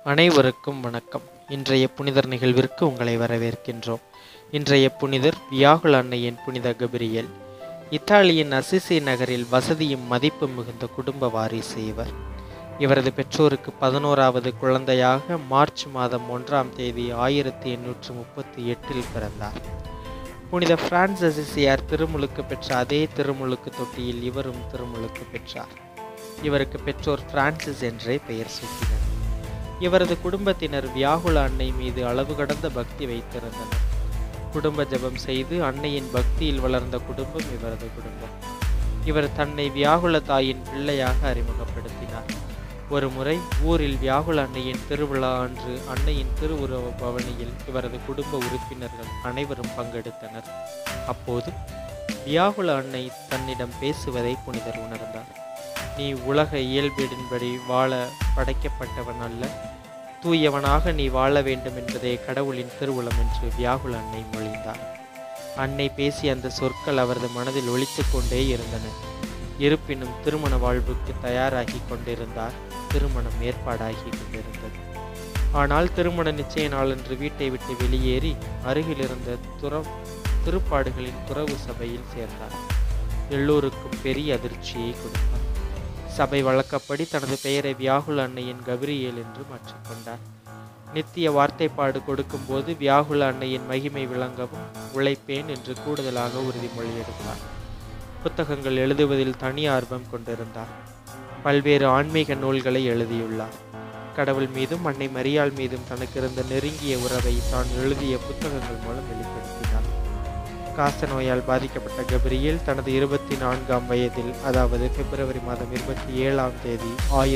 அனைவருக்கும் வணக்கம். இன்றைய புனிதர் நிகழ்விற்கு உங்களை வரவேற்கின்றோம். இன்றைய புனிதர் வியாகுல அன்னையின் புனித கபிரியேல். இத்தாலியின் அசிசி நகரில் வசதியும் மதிப்பு மிகுந்த குடும்ப வாரிசு இவர். இவரது பெற்றோருக்கு 11வது குழந்தையாக மார்ச் மாதம் 1ஆம் தேதி 1838 பிறந்தார். புனித பிரான்ஸ் அசிசியார் திருமுழுக்கு பெற்ற அதே திருமுழுக்கு தொட்டியில் இவரும் திருமுழுக்கு பெற்றார். இவருக்கு பெற்றோர் பிரான்சிஸ் என்றே பெயர் சூட்டினர். இவரது குடும்பத்தினர் வியாகுல அன்னை மீது அளவு கடந்த பக்தி வைத்திருந்தனர். குடும்ப ஜபம் செய்து அன்னையின் பக்தியில் வளர்ந்த குடும்பம் இவரது குடும்பம். இவர் தன்னை வியாகுல தாயின் பிள்ளையாக அறிமுகப்படுத்தினார். ஒரு முறை ஊரில் வியாகுல அன்னையின் திருவிழா அன்று அன்னையின் திருவுருவ பவனியில் இவரது குடும்ப உறுப்பினர்கள் அனைவரும் பங்கெடுத்தனர். அப்போது வியாகுல அன்னை தன்னிடம் பேசுவதை புனிதர் உணர்ந்தார். நீ உலக இயல்பின்படி வாழ படைக்கப்பட்டவன் அல்ல, தூயவனாக நீ வாழ வேண்டும் என்பதே கடவுளின் திருவுளம் என்று வியாகுல அன்னை மொழிந்தார். அன்னை பேசிய அந்த சொற்கள் அவரது மனதில் ஒலித்து கொண்டே இருந்தன. இருப்பினும் திருமண வாழ்வுக்கு தயாராகி கொண்டிருந்தார். திருமணம் ஏற்பாடாகி கொண்டிருந்தது. ஆனால் திருமண நிச்சய நாளன்று வீட்டை விட்டு வெளியேறி அருகில் இருந்த திருப்பாடுகளின் துறவு சபையில் சேர்ந்தார். எல்லோருக்கும் பெரிய அதிர்ச்சியை கொடுத்தார். சபை வழக்கப்படி தனது பெயரை வியாகுல அன்னையின் கபிரியேல் என்று மாற்றிக்கொண்டார். நித்திய வார்த்தைப்பாடு கொடுக்கும் போது வியாகுல அன்னையின் மகிமை விளங்கவும் உழைப்பேன் என்று கூடுதலாக உறுதிமொழி எடுத்தார். புத்தகங்கள் எழுதுவதில் தனி ஆர்வம் கொண்டிருந்தார். பல்வேறு ஆன்மீக நூல்களை எழுதியுள்ளார். கடவுள் மீதும் அன்னை மரியாள் மீதும் தனக்கு இருந்த நெருங்கிய உறவை தான் எழுதிய புத்தகங்கள் மூலம் வெளிப்படுத்தினார். காச நோயால் பாதிக்கப்பட்ட கபிரியேல் தனது 24ஆம் வயதில், அதாவது பிப்ரவரி மாதம் 27ஆம் தேதி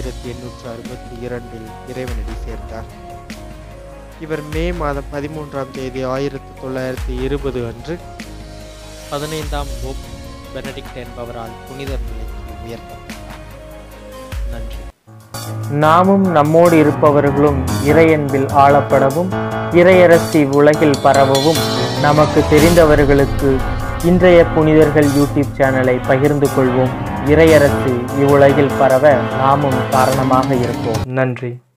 1862 இறைவனடி சேர்ந்தார். இவர் மே மாதம் 13ஆம் தேதி 1920 அன்று 15ஆம் போப் பெனடிக்ட் என்பவரால் புனிதர் நிலைக்கு உயர்த்தப்பட்டார். நன்றி. நாமும் நம்மோடு இருப்பவர்களும் இறையன்பில் ஆளப்படவும் இறையரசி உலகில் பரவவும் நமக்கு தெரிந்தவர்களுக்கு இன்றைய புனிதர்கள் யூடியூப் சேனலை பகிர்ந்து கொள்வோம். இறையரசி இவ்வுலகில் பரவ நாமும் காரணமாக இருப்போம். நன்றி.